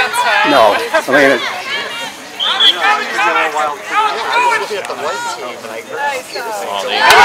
No, I mean, I was looking at the white team, and I heard